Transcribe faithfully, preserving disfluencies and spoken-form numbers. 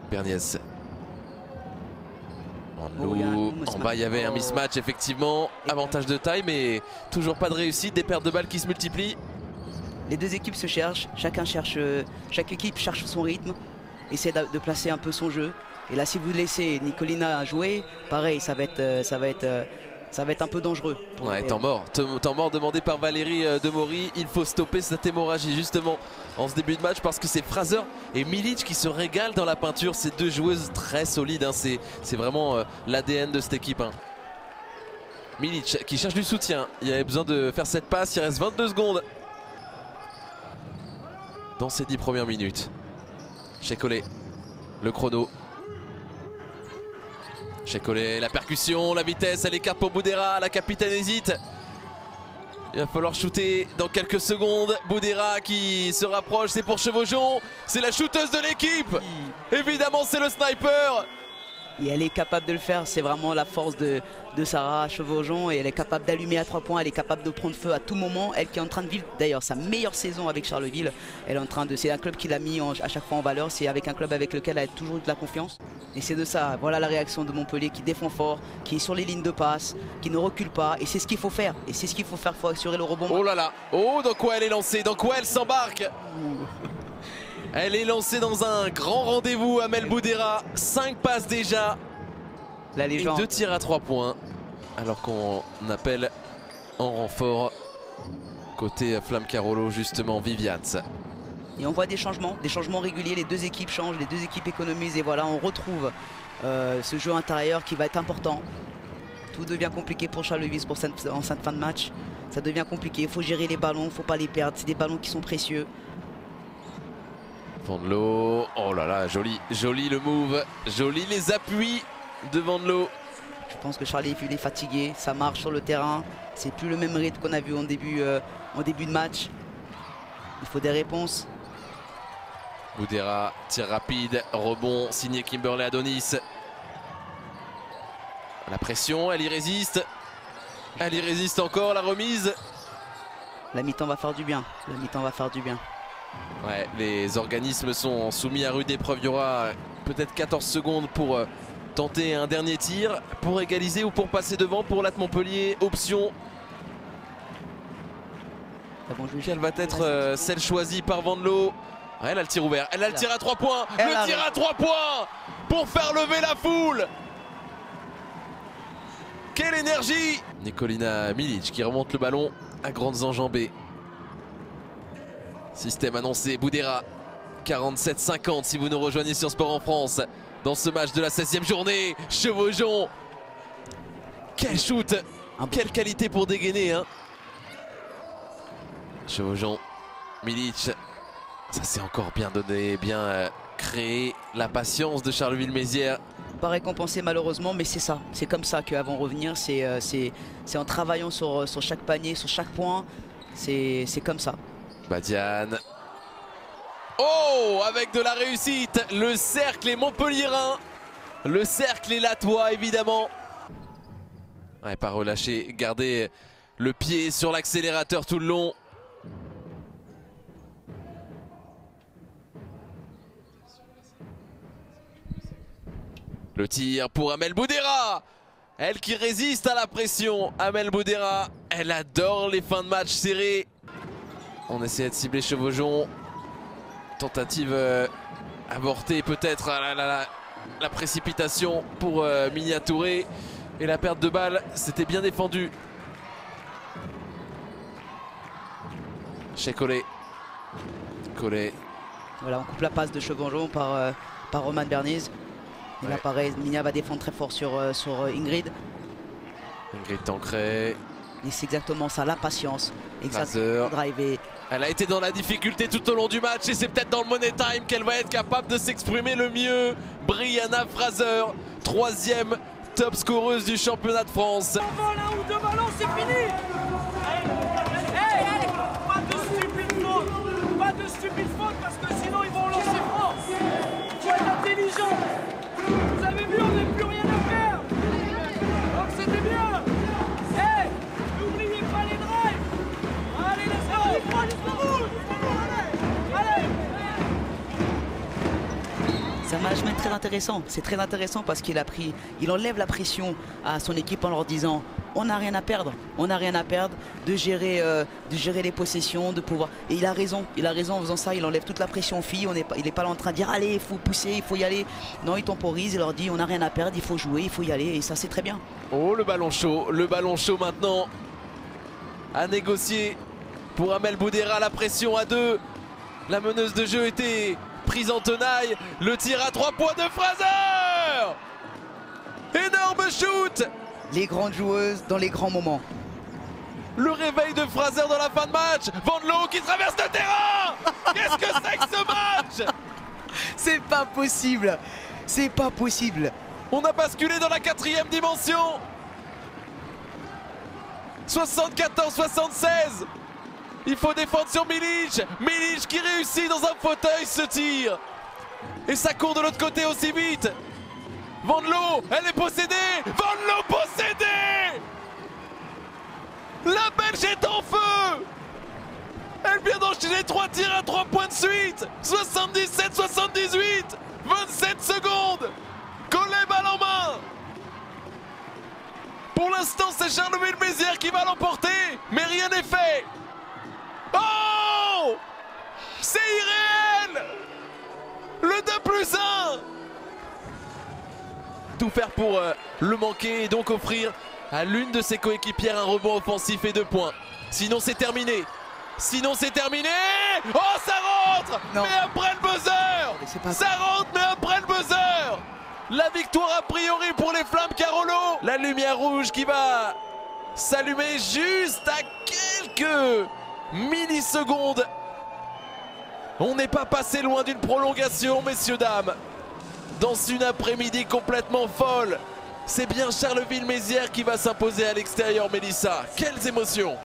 Berniez. Oh, en bas, il y avait un mismatch, effectivement. Avantage de taille, mais toujours pas de réussite. Des pertes de balles qui se multiplient. Les deux équipes se cherchent. Chacun cherche, chaque équipe cherche son rythme. Essaie de placer un peu son jeu. Et là, si vous laissez Nicolina jouer, pareil, ça va être, ça va être, ça va être un peu dangereux. Ouais, temps mort. Temps mort demandé par Valérie Demory. Il faut stopper cette hémorragie, justement, en ce début de match, parce que c'est Fraser et Milic qui se régalent dans la peinture. Ces deux joueuses très solides, hein. C'est vraiment euh, l'A D N de cette équipe, hein. Milic qui cherche du soutien. Il y avait besoin de faire cette passe. Il reste vingt-deux secondes dans ces dix premières minutes. Checolé, le chrono. Checolé, la percussion, la vitesse, elle écarte pour Boudera. La capitaine hésite. Il va falloir shooter dans quelques secondes. Boudera qui se rapproche, c'est pour Chevaujon. C'est la shooteuse de l'équipe. Évidemment, c'est le sniper. Et elle est capable de le faire, c'est vraiment la force de, de Sarah Chevaujon. Et elle est capable d'allumer à trois points, elle est capable de prendre feu à tout moment. Elle qui est en train de vivre d'ailleurs sa meilleure saison avec Charleville. Elle est en train de, c'est un club qui l'a mis en, à chaque fois en valeur. C'est avec un club avec lequel elle a toujours eu de la confiance. Et c'est de ça, voilà la réaction de Montpellier qui défend fort, qui est sur les lignes de passe, qui ne recule pas. Et c'est ce qu'il faut faire. Et c'est ce qu'il faut faire, il faut assurer le rebond. Oh là là, oh dans quoi elle est lancée, dans quoi elle s'embarque. Elle est lancée dans un grand rendez-vous, Amel Boudera. cinq passes déjà. La légende. Et deux tirs à trois points. Alors qu'on appelle en renfort côté Flamme Carolo, justement, Viviane. Et on voit des changements, des changements réguliers. Les deux équipes changent, les deux équipes économisent. Et voilà, on retrouve euh, ce jeu intérieur qui va être important. Tout devient compliqué pour Charleville pour cette, en cette fin de match. Ça devient compliqué. Il faut gérer les ballons, il ne faut pas les perdre. C'est des ballons qui sont précieux. Vandelot, oh là là, joli, joli le move, joli les appuis de Vandelot. Je pense que Charleville est fatigué, ça marche sur le terrain. C'est plus le même rythme qu'on a vu en début, euh, en début de match. Il faut des réponses. Boudera, tir rapide, rebond, signé Kimberly Adonis. La pression, elle y résiste. Elle y résiste encore, la remise. La mi-temps va faire du bien, la mi-temps va faire du bien. Ouais, les organismes sont soumis à rude épreuve. Il y aura peut-être quatorze secondes pour tenter un dernier tir, pour égaliser ou pour passer devant pour l'A T Montpellier. Option. Quelle va être euh, celle choisie par Vandelot? Ouais, elle a le tir ouvert. Elle a le tir à trois points. Elle le tir à trois points pour faire lever la foule. Quelle énergie! Nicolina Milic qui remonte le ballon à grandes enjambées. Système annoncé, Boudera, quarante-sept cinquante si vous nous rejoignez sur Sport en France. Dans ce match de la seizième journée, Chevaujon. Quel shoot, quelle qualité pour dégainer, hein. Chevaujon, Milic, ça s'est encore bien donné, bien euh, créé. La patience de Charleville-Mézières. Pas récompensé malheureusement, mais c'est ça. C'est comme ça qu'avant de revenir, c'est euh, en travaillant sur, sur chaque panier, sur chaque point. C'est comme ça. Badiane. Oh, avec de la réussite, le cercle est montpelliérain. Le cercle est latois, évidemment. Ouais, pas relâcher, garder le pied sur l'accélérateur tout le long. Le tir pour Amel Boudera. Elle qui résiste à la pression. Amel Boudera, elle adore les fins de match serrées. On essayait de cibler Chevaujon. Tentative euh, avortée peut-être. Ah, la, la, la, la précipitation pour euh, Minia Touré. Et la perte de balle, c'était bien défendu. Chez Collet. Collet. Voilà, on coupe la passe de Chevaujon par, euh, par Roman Berniez. Et ouais. Là pareil, Minia va défendre très fort sur, euh, sur euh, Ingrid. Ingrid Tancret. Et c'est exactement ça, la patience. Exactement. Driver. Elle a été dans la difficulté tout au long du match et c'est peut-être dans le Money Time qu'elle va être capable de s'exprimer le mieux. Brianna Fraser, troisième top scoreuse du championnat de France. Un vol, un ou deux ballons, c'est fini. Hey, hey, pas de stupide faute. Pas de stupide faute parce que sinon ils vont lancer franc. Il faut être intelligent. Vous avez vu, on n'a plus rien à faire. Donc c'était bien. Hey, n'oubliez pas les drives. Allez, laisse-moi, laisse-moi, laisse-moi, allez, allez. C'est un management très intéressant. C'est très intéressant parce qu'il a pris, il enlève la pression à son équipe en leur disant on n'a rien à perdre, on n'a rien à perdre, de gérer, euh, de gérer les possessions, de pouvoir. Et il a raison, il a raison en faisant ça, il enlève toute la pression aux filles. On est pas, il n'est pas là en train de dire allez, il faut pousser, il faut y aller. Non, il temporise, il leur dit on n'a rien à perdre, il faut jouer, il faut y aller. Et ça, c'est très bien. Oh, le ballon chaud, le ballon chaud maintenant à négocier pour Amel Boudera. La pression à deux. La meneuse de jeu était prise en tenaille. Le tir à trois points de Fraser. Énorme shoot. Les grandes joueuses dans les grands moments. Le réveil de Fraser dans la fin de match. Van Loo qui traverse le terrain. Qu'est-ce que c'est que ce match? C'est pas possible. C'est pas possible. On a basculé dans la quatrième dimension. soixante-quatorze soixante-seize. Il faut défendre sur Milic. Milic qui réussit dans un fauteuil ce tir. Et ça court de l'autre côté aussi vite. Van Loo, elle est possédée. Van Loo possédée. La Belge est en feu. Elle vient d'enchaîner trois tirs à trois points de suite. soixante-dix-sept soixante-dix-huit. vingt-sept secondes. Collet balle en main. Pour l'instant, c'est Charleville-Mézières qui va l'emporter. Mais rien n'est fait. Oh! C'est irréel. Le deux plus un. Tout faire pour euh, le manquer et donc offrir à l'une de ses coéquipières un rebond offensif et deux points. Sinon c'est terminé. Sinon c'est terminé. Oh, ça rentre. Non. Mais après le buzzer. Pas... Ça rentre mais après le buzzer. La victoire a priori pour les Flammes Carolo. La lumière rouge qui va s'allumer juste à quelques millisecondes. On n'est pas passé loin d'une prolongation, messieurs, dames. Dans une après-midi complètement folle, c'est bien Charleville-Mézières qui va s'imposer à l'extérieur, Mélissa. Quelles émotions!